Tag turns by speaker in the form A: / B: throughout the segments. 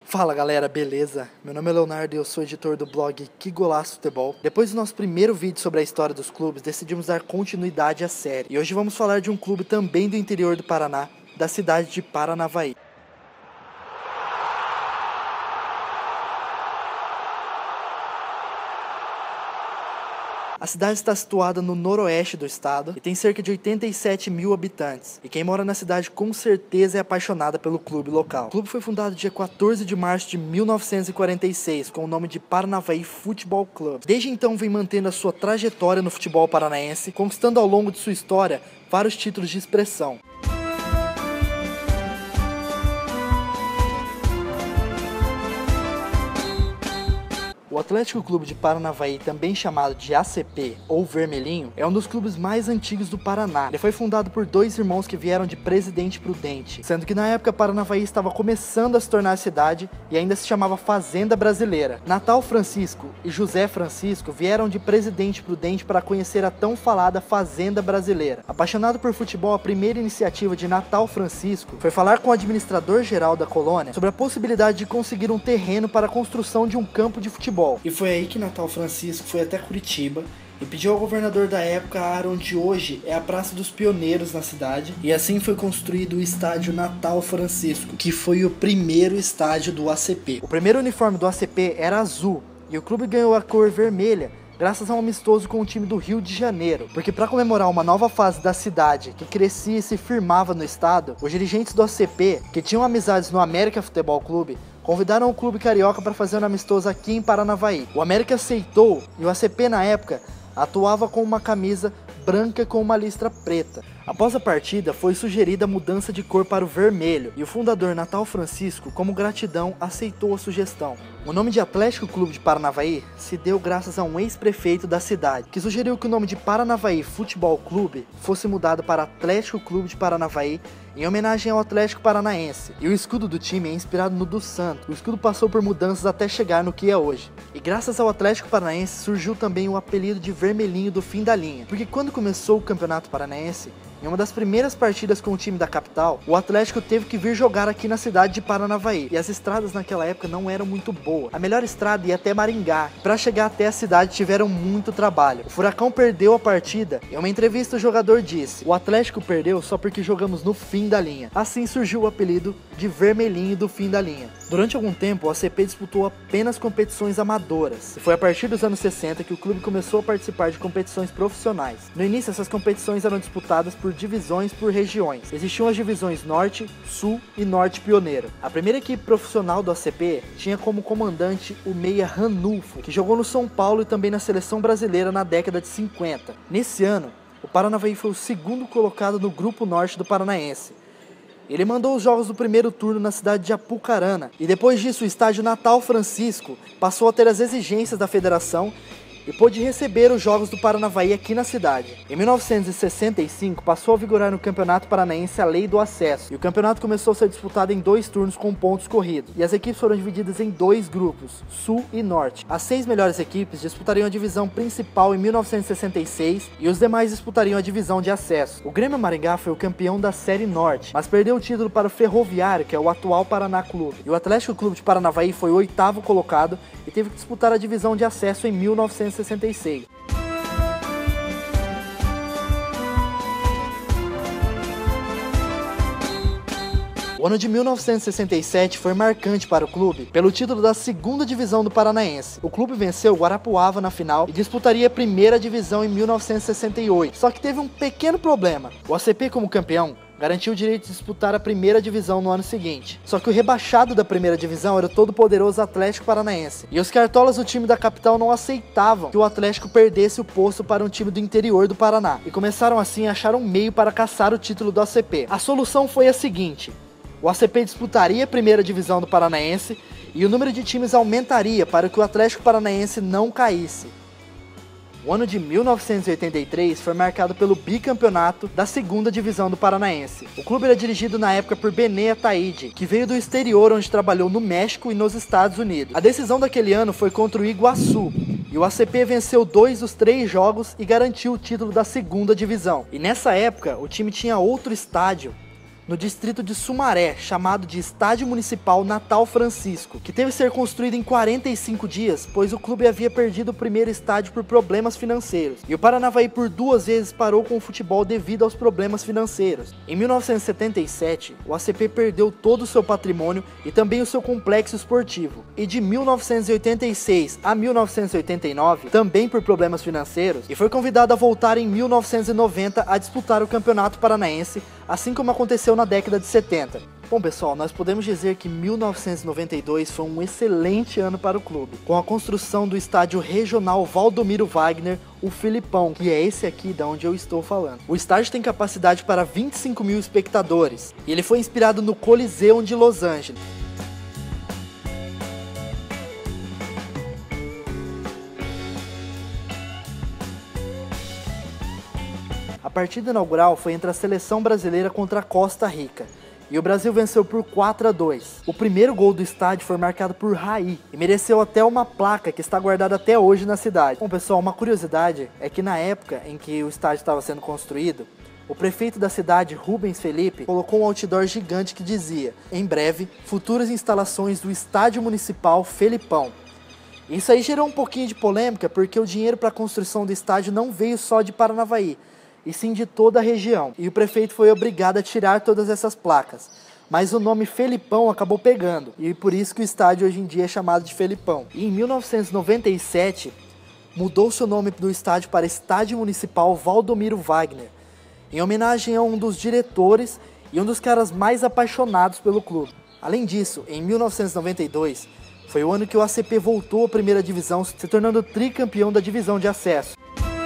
A: Fala galera, beleza? Meu nome é Leonardo e eu sou editor do blog Que Golaço Futebol. Depois do nosso primeiro vídeo sobre a história dos clubes, decidimos dar continuidade à série. E hoje vamos falar de um clube também do interior do Paraná, da cidade de Paranavaí. A cidade está situada no noroeste do estado e tem cerca de 87 mil habitantes. E quem mora na cidade com certeza é apaixonada pelo clube local. O clube foi fundado dia 14 de março de 1946 com o nome de Paranavaí Futebol Clube. Desde então vem mantendo a sua trajetória no futebol paranaense, conquistando ao longo de sua história vários títulos de expressão. O Atlético Clube de Paranavaí, também chamado de ACP ou Vermelhinho, é um dos clubes mais antigos do Paraná. Ele foi fundado por dois irmãos que vieram de Presidente Prudente, sendo que na época Paranavaí estava começando a se tornar cidade e ainda se chamava Fazenda Brasileira. Natal Francisco e José Francisco vieram de Presidente Prudente para conhecer a tão falada Fazenda Brasileira. Apaixonado por futebol, a primeira iniciativa de Natal Francisco foi falar com o administrador-geral da colônia sobre a possibilidade de conseguir um terreno para a construção de um campo de futebol. E foi aí que Natal Francisco foi até Curitiba e pediu ao governador da época a área onde hoje é a Praça dos Pioneiros na cidade, e assim foi construído o estádio Natal Francisco, que foi o primeiro estádio do ACP. O primeiro uniforme do ACP era azul e o clube ganhou a cor vermelha graças a um amistoso com o time do Rio de Janeiro, porque para comemorar uma nova fase da cidade que crescia e se firmava no estado, os dirigentes do ACP, que tinham amizades no América Futebol Clube, convidaram o clube carioca para fazer um amistoso aqui em Paranavaí. O América aceitou e o ACP na época atuava com uma camisa branca com uma listra preta. Após a partida, foi sugerida a mudança de cor para o vermelho, e o fundador Natal Francisco, como gratidão, aceitou a sugestão. O nome de Atlético Clube de Paranavaí se deu graças a um ex-prefeito da cidade, que sugeriu que o nome de Paranavaí Futebol Clube fosse mudado para Atlético Clube de Paranavaí, em homenagem ao Atlético Paranaense. E o escudo do time é inspirado no do Santo. O escudo passou por mudanças até chegar no que é hoje. E graças ao Atlético Paranaense surgiu também o apelido de Vermelhinho do fim da linha, porque quando começou o Campeonato Paranaense, em uma das primeiras partidas com o time da capital, o Atlético teve que vir jogar aqui na cidade de Paranavaí. E as estradas naquela época não eram muito boas. A melhor estrada ia até Maringá. Para chegar até a cidade tiveram muito trabalho. O Furacão perdeu a partida. Em uma entrevista o jogador disse: "O Atlético perdeu só porque jogamos no fim da linha." Assim surgiu o apelido de Vermelhinho do fim da linha. Durante algum tempo o ACP disputou apenas competições amadoras. E foi a partir dos anos 60 que o clube começou a participar de competições profissionais. No início essas competições eram disputadas por divisões por regiões. Existiam as divisões Norte, Sul e Norte Pioneiro. A primeira equipe profissional do ACP tinha como comandante o meia Ranulfo, que jogou no São Paulo e também na seleção brasileira na década de 50. Nesse ano, o Paranavaí foi o segundo colocado no Grupo Norte do Paranaense. Ele mandou os jogos do primeiro turno na cidade de Apucarana, e depois disso o estádio Natal Francisco passou a ter as exigências da federação e pôde receber os jogos do Paranavaí aqui na cidade. Em 1965 passou a vigorar no Campeonato Paranaense a Lei do Acesso, e o campeonato começou a ser disputado em 2 turnos com pontos corridos, e as equipes foram divididas em 2 grupos, Sul e Norte. As 6 melhores equipes disputariam a divisão principal em 1966 e os demais disputariam a divisão de acesso. O Grêmio Maringá foi o campeão da Série Norte, mas perdeu o título para o Ferroviário, que é o atual Paraná Clube. E o Atlético Clube de Paranavaí foi o 8º colocado e teve que disputar a divisão de acesso em 1966. O ano de 1967 foi marcante para o clube pelo título da 2ª divisão do Paranaense. O clube venceu o Guarapuava na final e disputaria a 1ª divisão em 1968. Só que teve um pequeno problema. O ACP, como campeão, garantiu o direito de disputar a 1ª divisão no ano seguinte. Só que o rebaixado da 1ª divisão era o todo-poderoso Atlético Paranaense. E os cartolas do time da capital não aceitavam que o Atlético perdesse o posto para um time do interior do Paraná. E começaram assim a achar um meio para caçar o título do ACP. A solução foi a seguinte: o ACP disputaria a 1ª divisão do Paranaense e o número de times aumentaria para que o Atlético Paranaense não caísse. O ano de 1983 foi marcado pelo bicampeonato da 2ª divisão do Paranaense. O clube era dirigido na época por Benê Ataíde, que veio do exterior onde trabalhou no México e nos Estados Unidos. A decisão daquele ano foi contra o Iguaçu, e o ACP venceu 2 dos 3 jogos e garantiu o título da 2ª divisão. E nessa época o time tinha outro estádio no distrito de Sumaré, chamado de Estádio Municipal Natal Francisco, que teve que ser construído em 45 dias, pois o clube havia perdido o primeiro estádio por problemas financeiros, e o Paranavaí por 2 vezes parou com o futebol devido aos problemas financeiros. Em 1977, o ACP perdeu todo o seu patrimônio e também o seu complexo esportivo, e de 1986 a 1989, também por problemas financeiros, e foi convidado a voltar em 1990 a disputar o Campeonato Paranaense, assim como aconteceu na década de 70. Bom pessoal, nós podemos dizer que 1992 foi um excelente ano para o clube, com a construção do estádio regional Valdomiro Wagner, o Felipão, que é esse aqui da onde eu estou falando. O estádio tem capacidade para 25 mil espectadores, e ele foi inspirado no Coliseu de Los Angeles. A partida inaugural foi entre a seleção brasileira contra a Costa Rica, e o Brasil venceu por 4-2. O primeiro gol do estádio foi marcado por Raí, e mereceu até uma placa que está guardada até hoje na cidade. Bom pessoal, uma curiosidade é que na época em que o estádio estava sendo construído, o prefeito da cidade, Rubens Felipe, colocou um outdoor gigante que dizia: em breve, futuras instalações do Estádio Municipal Felipão. Isso aí gerou um pouquinho de polêmica, porque o dinheiro para a construção do estádio não veio só de Paranavaí, e sim de toda a região, e o prefeito foi obrigado a tirar todas essas placas. Mas o nome Felipão acabou pegando, e por isso que o estádio hoje em dia é chamado de Felipão. E em 1997, mudou-se o nome do estádio para Estádio Municipal Valdomiro Wagner, em homenagem a um dos diretores e um dos caras mais apaixonados pelo clube. Além disso, em 1992, foi o ano que o ACP voltou à primeira divisão, se tornando tricampeão da divisão de acesso.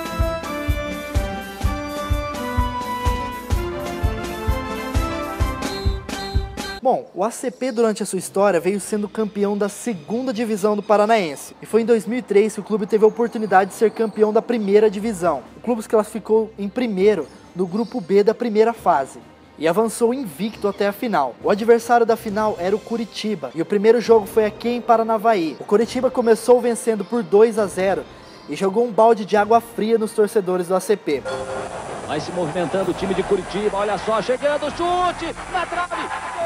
A: Bom, o ACP durante a sua história veio sendo campeão da segunda divisão do Paranaense, e foi em 2003 que o clube teve a oportunidade de ser campeão da primeira divisão. O clube se classificou em primeiro no grupo B da primeira fase, e avançou invicto até a final. O adversário da final era o Curitiba, e o primeiro jogo foi aqui em Paranavaí. O Curitiba começou vencendo por 2-0, e jogou um balde de água fria nos torcedores do ACP.
B: Vai se movimentando o time de Curitiba, olha só, chegando, chute, na trave!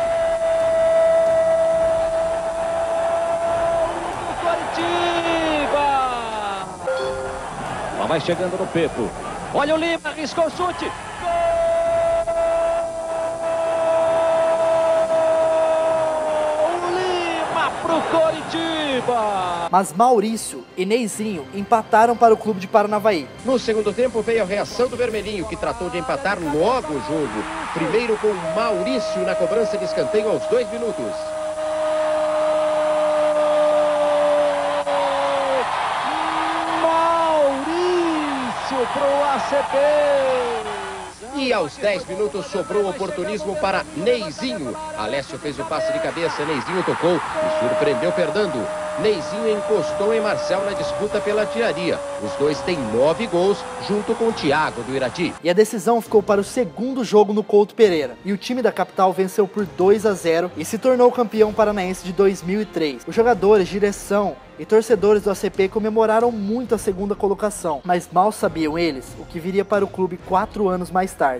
B: Vai chegando no Pepo. Olha o Lima, arriscou o chute. Gol! Lima pro Coritiba.
A: Mas Maurício e Neizinho empataram para o clube de Paranavaí.
C: No segundo tempo veio a reação do Vermelhinho, que tratou de empatar logo o jogo. Primeiro com Maurício na cobrança de escanteio aos 2 minutos.
B: Pro ACP.
C: E aos 10 minutos sobrou oportunismo para Neizinho. Alessio fez o passe de cabeça, Neizinho tocou e surpreendeu perdendo. Neizinho encostou em Marcel na disputa pela artilharia. Os dois têm 9 gols, junto com o Thiago do Irati.
A: E a decisão ficou para o segundo jogo no Couto Pereira. E o time da capital venceu por 2-0 e se tornou campeão paranaense de 2003. Os jogadores, direção e torcedores do ACP comemoraram muito a segunda colocação, mas mal sabiam eles o que viria para o clube 4 anos mais tarde.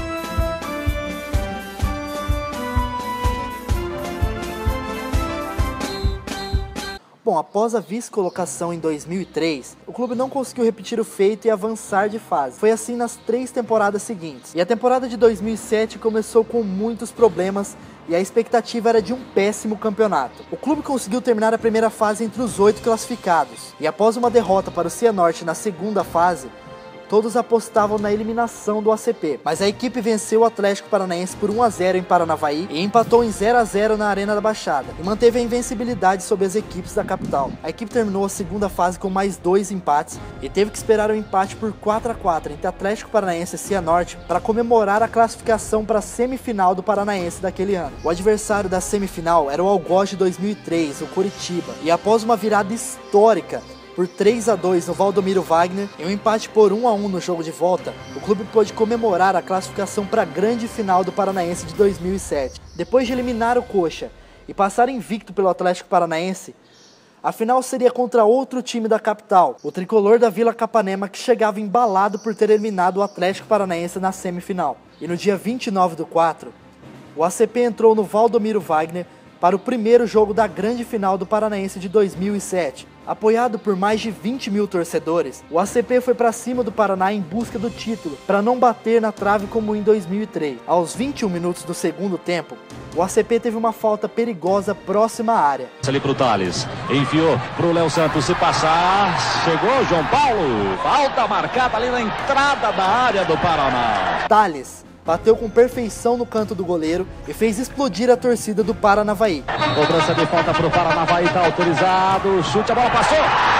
A: Bom, após a vice-colocação em 2003, o clube não conseguiu repetir o feito e avançar de fase. Foi assim nas 3 temporadas seguintes. E a temporada de 2007 começou com muitos problemas e a expectativa era de um péssimo campeonato. O clube conseguiu terminar a primeira fase entre os 8 classificados. E após uma derrota para o Cianorte na segunda fase, todos apostavam na eliminação do ACP, mas a equipe venceu o Atlético Paranaense por 1-0 em Paranavaí e empatou em 0-0 na Arena da Baixada, e manteve a invencibilidade sobre as equipes da capital. A equipe terminou a segunda fase com mais 2 empates e teve que esperar o empate por 4-4 entre Atlético Paranaense e Cianorte para comemorar a classificação para a semifinal do Paranaense daquele ano. O adversário da semifinal era o Algoz de 2003, o Coritiba, e após uma virada histórica por 3-2 no Valdomiro Wagner e um empate por 1-1 no jogo de volta, o clube pôde comemorar a classificação para a grande final do Paranaense de 2007. Depois de eliminar o Coxa e passar invicto pelo Atlético Paranaense, a final seria contra outro time da capital, o tricolor da Vila Capanema, que chegava embalado por ter eliminado o Atlético Paranaense na semifinal. E no dia 29/4, o ACP entrou no Valdomiro Wagner para o primeiro jogo da grande final do Paranaense de 2007. Apoiado por mais de 20 mil torcedores, o ACP foi para cima do Paraná em busca do título, para não bater na trave como em 2003. Aos 21 minutos do segundo tempo, o ACP teve uma falta perigosa próxima à área.
B: Ali pro Thales, enfiou pro Léo Santos, se passar, chegou João Paulo, falta marcada ali na entrada da área do Paraná.
A: Thales bateu com perfeição no canto do goleiro e fez explodir a torcida do Paranavaí.
B: Cobrança de falta pro Paranavaí, tá autorizado, chute, a bola passou.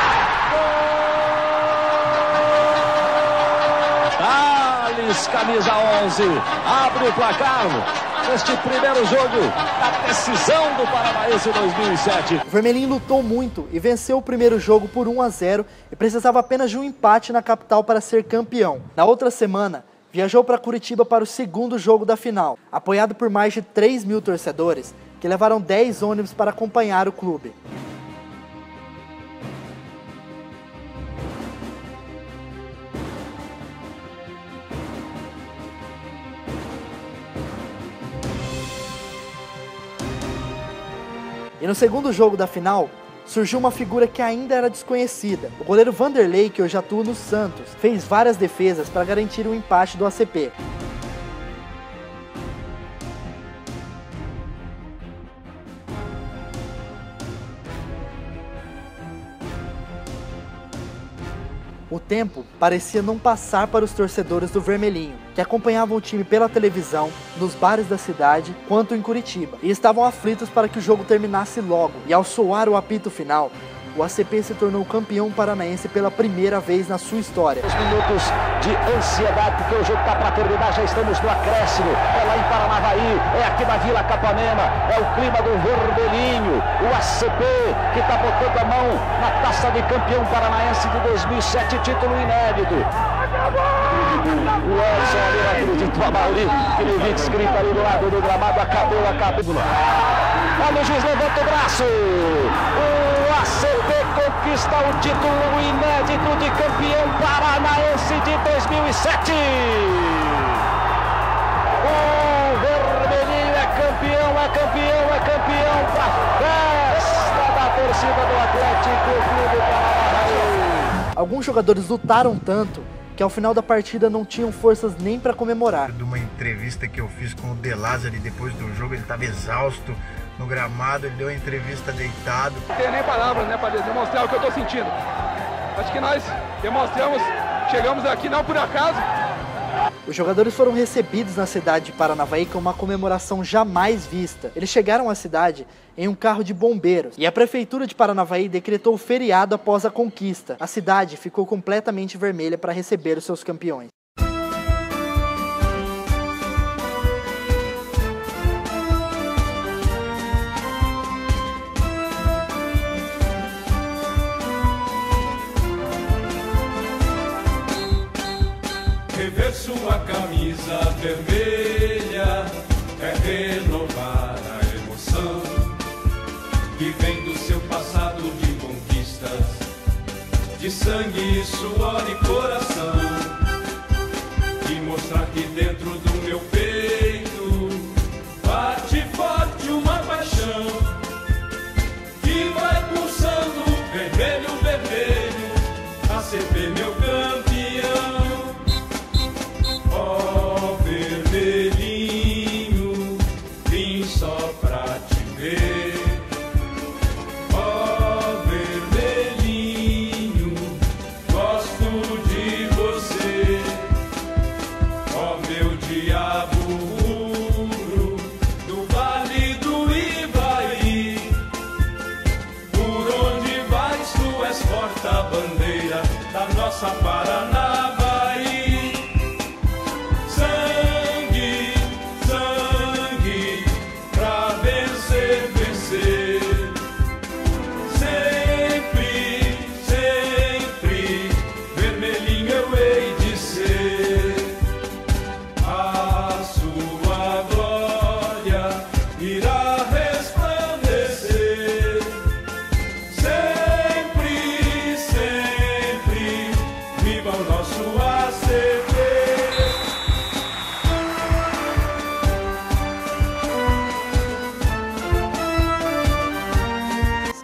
B: Thales, camisa 11, abre o placar neste primeiro jogo da decisão do Paranaense 2007.
A: O Vermelhinho lutou muito e venceu o primeiro jogo por 1-0 e precisava apenas de um empate na capital para ser campeão. Na outra semana, viajou para Curitiba para o segundo jogo da final, apoiado por mais de 3 mil torcedores, que levaram 10 ônibus para acompanhar o clube. E no segundo jogo da final, surgiu uma figura que ainda era desconhecida. O goleiro Vanderlei, que hoje atua no Santos, fez várias defesas para garantir o empate do ACP. O tempo parecia não passar para os torcedores do Vermelhinho, que acompanhavam o time pela televisão, nos bares da cidade, quanto em Curitiba, e estavam aflitos para que o jogo terminasse logo. E ao soar o apito final, o ACP se tornou campeão paranaense pela primeira vez na sua história.
D: Os minutos de ansiedade, porque o jogo está para terminar, já estamos no acréscimo. É lá em Paranavaí, é aqui na Vila Capanema, é o clima do Vermelhinho, o ACP que está botando a mão na taça de campeão paranaense de 2007, título inédito. O Edson ali não acredita, o Amauri, que ele viu escrito ali do lado do gramado, acabou. Olha o juiz, levanta o braço. O ACP conquista o título inédito de campeão paranaense de 2007. O Vermelhinho é campeão para a festa da torcida do Atlético Clube Paranaense.
A: Alguns jogadores lutaram tanto que ao final da partida não tinham forças nem para comemorar.
E: De uma entrevista que eu fiz com o De Lázari depois do jogo, ele estava exausto no gramado, ele deu a entrevista deitado.
F: Não tenho nem palavras, né, para demonstrar o que eu estou sentindo. Acho que nós demonstramos, chegamos aqui não por acaso.
A: Os jogadores foram recebidos na cidade de Paranavaí com uma comemoração jamais vista. Eles chegaram à cidade em um carro de bombeiros e a prefeitura de Paranavaí decretou feriado após a conquista. A cidade ficou completamente vermelha para receber os seus campeões.
G: Rever sua camisa vermelha é renovar a emoção que vem do seu passado de conquistas, de sangue, suor e coração, e mostrar que dentro do meu peito bate forte uma paixão que vai pulsando vermelho, vermelho, ACP meu campeão. Ó vermelhinho, vim só pra te ver. Ó vermelhinho, gosto de você. Ó meu diabo rubro do Vale do Ivaí, por onde vais tu és porta-bandeira da nossa Paranavaí. Viva o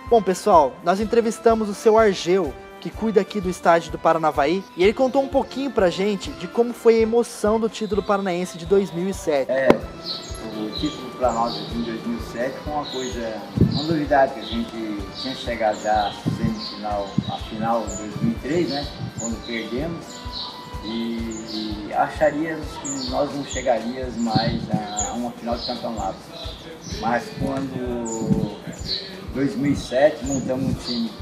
A: Bom, pessoal, nós entrevistamos o seu Argeu, que cuida aqui do estádio do Paranavaí, e ele contou um pouquinho pra gente de como foi a emoção do título paranaense de 2007.
H: O título para nós em 2007 foi uma novidade, que a gente tinha chegado já à semifinal, à final em 2003, né, quando perdemos, e acharíamos que nós não chegaríamos mais a uma final de campeonato. Mas quando em 2007 montamos um time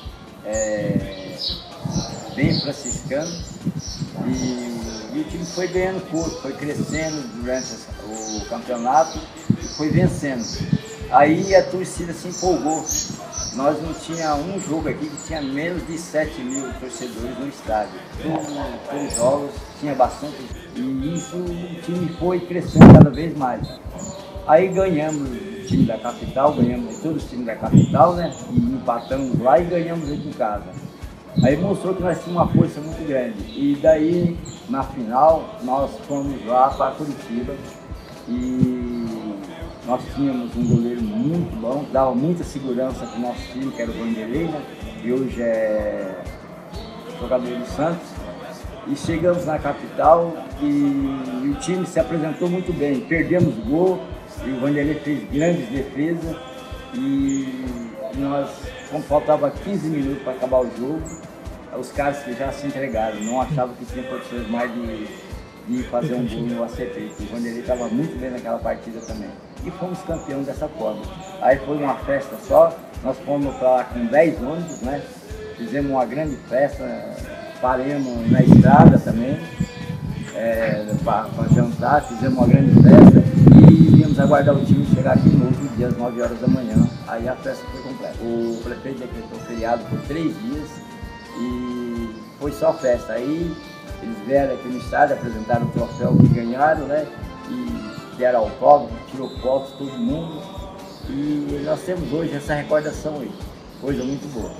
H: bem franciscano e o time foi ganhando corpo, foi crescendo durante o campeonato e foi vencendo. Aí a torcida se empolgou. Nós não tinha um jogo aqui que tinha menos de 7 mil torcedores no estádio. Todos os jogos tinha bastante, e isso o time foi crescendo cada vez mais. Aí ganhamos o time da capital, ganhamos todos os times da capital, né? E empatamos lá e ganhamos aqui em casa. Aí mostrou que nós tínhamos uma força muito grande. E daí, na final, nós fomos lá para Curitiba e nós tínhamos um goleiro muito bom, dava muita segurança para o nosso time, que era o Vanderlei, né? E hoje é jogador do Santos. E chegamos na capital e o time se apresentou muito bem. Perdemos gol e o Vanderlei fez grandes defesas e nós, como faltava 15 minutos para acabar o jogo, os caras que já se entregaram, não achavam que tinha condições mais de fazer um gol no ACP. O Vanderlei estava muito bem naquela partida também. E fomos campeões dessa forma. Aí foi uma festa só, nós fomos para lá com 10 ônibus, né? Fizemos uma grande festa, paramos na estrada também, para jantar, fizemos uma grande festa e íamos aguardar o time chegar aqui no outro dia, às 9 horas da manhã. Aí a festa foi completa. O prefeito decretou feriado por 3 dias e foi só festa. Aí eles vieram aqui no estádio, apresentaram o troféu que ganharam, né? E deram autógrafo, tirou fotos, todo mundo. E nós temos hoje essa recordação aí, coisa muito boa.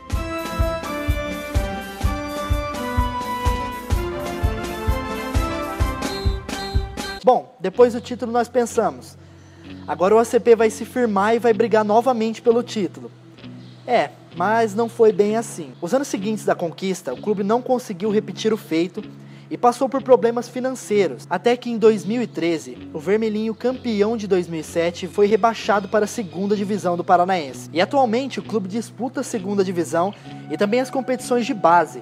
A: Bom, depois do título nós pensamos, agora o ACP vai se firmar e vai brigar novamente pelo título. Mas não foi bem assim. Os anos seguintes da conquista, o clube não conseguiu repetir o feito e passou por problemas financeiros, até que em 2013, o Vermelhinho, campeão de 2007, foi rebaixado para a segunda divisão do Paranaense. E atualmente o clube disputa a segunda divisão e também as competições de base.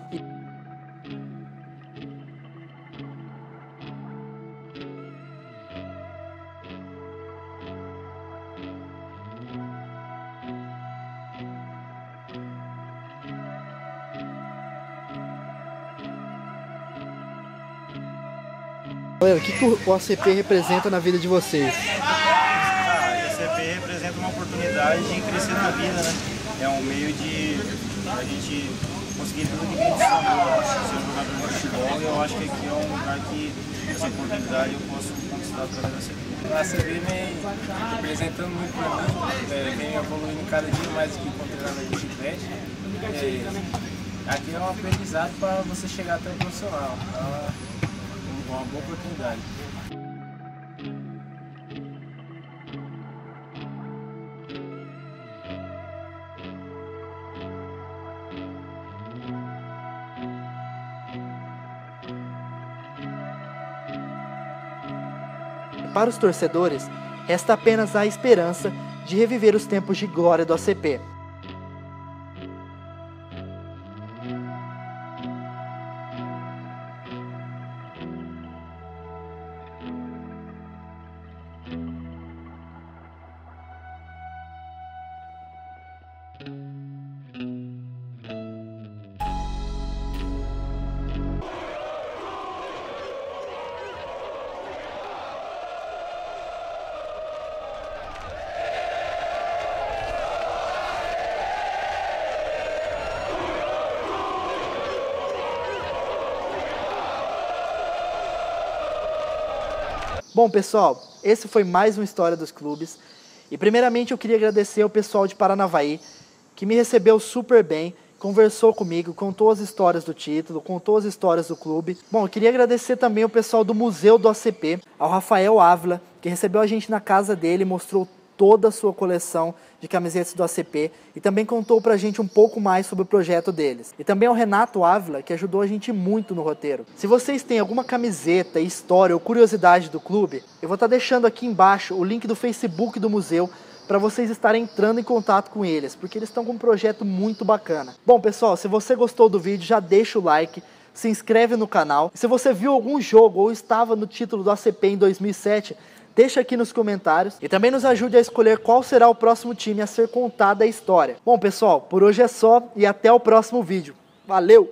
A: Galera, o que o ACP representa na vida de vocês?
E: O ACP representa uma oportunidade de crescer na vida, né? É um meio de a gente conseguir tudo que a gente sonhou, ser um jogador de futebol, e eu acho que aqui é um lugar que essa oportunidade eu posso conquistar através da ACP.
I: A ACP vem representando muito para mim, vem evoluindo cada dia mais aqui com o treinamento de bicicleta. Aqui é um aprendizado para você chegar até o profissional. Uma boa oportunidade.
A: Para os torcedores, resta apenas a esperança de reviver os tempos de glória do ACP. Bom, pessoal, esse foi mais uma História dos Clubes. E primeiramente eu queria agradecer ao pessoal de Paranavaí, que me recebeu super bem, conversou comigo, contou as histórias do título, contou as histórias do clube. Bom, eu queria agradecer também ao pessoal do Museu do ACP, ao Rafael Ávila, que recebeu a gente na casa dele, mostrou toda a sua coleção de camisetas do ACP e também contou pra gente um pouco mais sobre o projeto deles. E também ao Renato Ávila, que ajudou a gente muito no roteiro. Se vocês têm alguma camiseta, história ou curiosidade do clube, eu vou estar deixando aqui embaixo o link do Facebook do museu para vocês estarem entrando em contato com eles, porque eles estão com um projeto muito bacana. Bom, pessoal, se você gostou do vídeo, já deixa o like, se inscreve no canal. E se você viu algum jogo ou estava no título do ACP em 2007, deixa aqui nos comentários e também nos ajude a escolher qual será o próximo time a ser contada a história. Bom, pessoal, por hoje é só e até o próximo vídeo. Valeu!